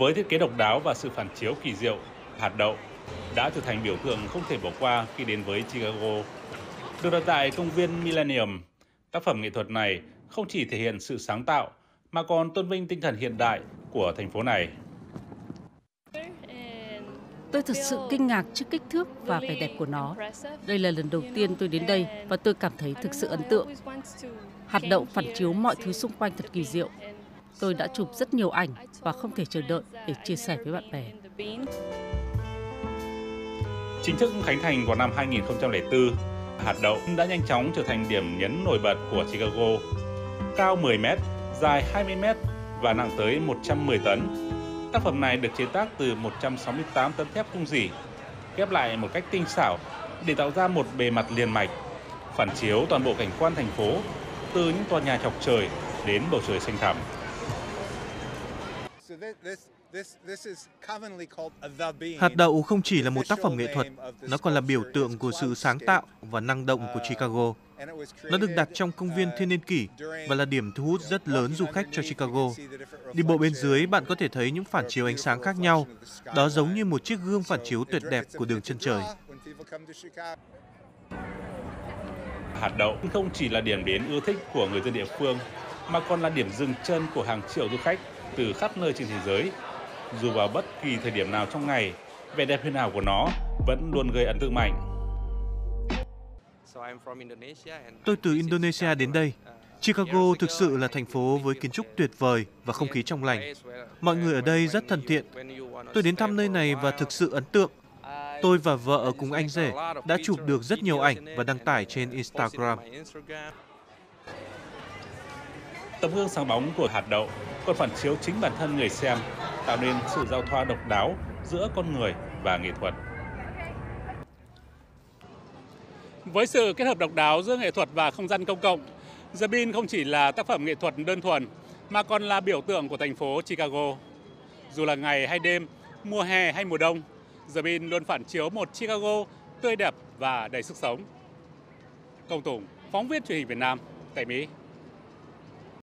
Với thiết kế độc đáo và sự phản chiếu kỳ diệu, hạt đậu đã trở thành biểu tượng không thể bỏ qua khi đến với Chicago. Được đặt tại công viên Millennium, tác phẩm nghệ thuật này không chỉ thể hiện sự sáng tạo mà còn tôn vinh tinh thần hiện đại của thành phố này. Tôi thật sự kinh ngạc trước kích thước và vẻ đẹp của nó. Đây là lần đầu tiên tôi đến đây và tôi cảm thấy thực sự ấn tượng. Hạt đậu phản chiếu mọi thứ xung quanh thật kỳ diệu. Tôi đã chụp rất nhiều ảnh và không thể chờ đợi để chia sẻ với bạn bè. Chính thức khánh thành vào năm 2004, hạt đậu đã nhanh chóng trở thành điểm nhấn nổi bật của Chicago. Cao 10 m, dài 20 m và nặng tới 110 tấn. Tác phẩm này được chế tác từ 168 tấn thép không rỉ, ghép lại một cách tinh xảo để tạo ra một bề mặt liền mạch, phản chiếu toàn bộ cảnh quan thành phố, từ những tòa nhà chọc trời đến bầu trời xanh thẳm. Hạt đậu không chỉ là một tác phẩm nghệ thuật, nó còn là biểu tượng của sự sáng tạo và năng động của Chicago. Nó được đặt trong công viên thiên niên kỷ và là điểm thu hút rất lớn du khách cho Chicago. Đi bộ bên dưới, bạn có thể thấy những phản chiếu ánh sáng khác nhau. Đó giống như một chiếc gương phản chiếu tuyệt đẹp của đường chân trời. Hạt đậu không chỉ là điểm đến ưa thích của người dân địa phương, mà còn là điểm dừng chân của hàng triệu du khách từ khắp nơi trên thế giới. Dù vào bất kỳ thời điểm nào trong ngày, vẻ đẹp huyền ảo của nó vẫn luôn gây ấn tượng mạnh. Tôi từ Indonesia đến đây. Chicago thực sự là thành phố với kiến trúc tuyệt vời và không khí trong lành. Mọi người ở đây rất thân thiện. Tôi đến thăm nơi này và thực sự ấn tượng. Tôi và vợ cùng anh rể đã chụp được rất nhiều ảnh và đăng tải trên Instagram. Tấm gương sáng bóng của hạt đậu còn phản chiếu chính bản thân người xem, tạo nên sự giao thoa độc đáo giữa con người và nghệ thuật. Với sự kết hợp độc đáo giữa nghệ thuật và không gian công cộng, The Bean không chỉ là tác phẩm nghệ thuật đơn thuần mà còn là biểu tượng của thành phố Chicago. Dù là ngày hay đêm, mùa hè hay mùa đông, The Bean luôn phản chiếu một Chicago tươi đẹp và đầy sức sống. Công Tùng, phóng viên truyền hình Việt Nam tại Mỹ.